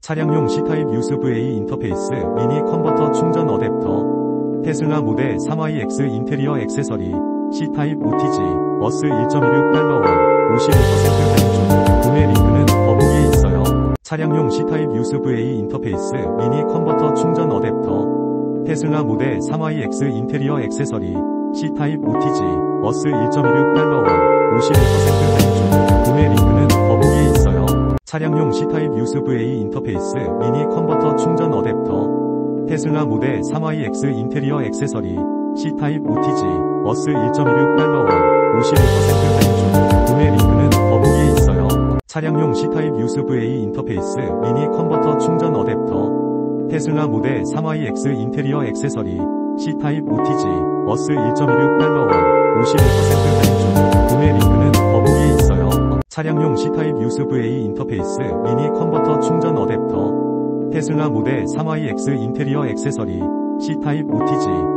차량용 C타입 USB-A 인터페이스 미니 컨버터 충전 어댑터 테슬라 모델 3iX 인테리어 액세서리 C타입 OTG 어스 1.16달러 원 55% 할인 중 구매 링크는 더보기에 있어요. 차량용 C타입 USB-A 인터페이스 미니 컨버터 충전 어댑터 테슬라 모델 3iX 인테리어 액세서리 C타입 OTG 어스 1.16달러 원 55% 할인 중 구매 링크는 더보기에 있어요. 차량용 C타입 USB-A 인터페이스 미니 컨버터 충전 어댑터 테슬라 모델 3iX 인테리어 액세서리 C타입 OTG 어스 1.16달러 원 55% 할인 중 구매 링크는 더보기에 있어요. 차량용 C타입 USB-A 인터페이스 미니 컨버터 충전 어댑터 테슬라 모델 3iX 인테리어 액세서리 C타입 OTG 어스 1.16달러 원 55% 할인 중 구매 링크는 더보기에 있어요. 차량용 C타입 USB-A 인터페이스 미니 컨버터 충전 어댑터 테슬라 모델 3iX 인테리어 액세서리 C타입 OTG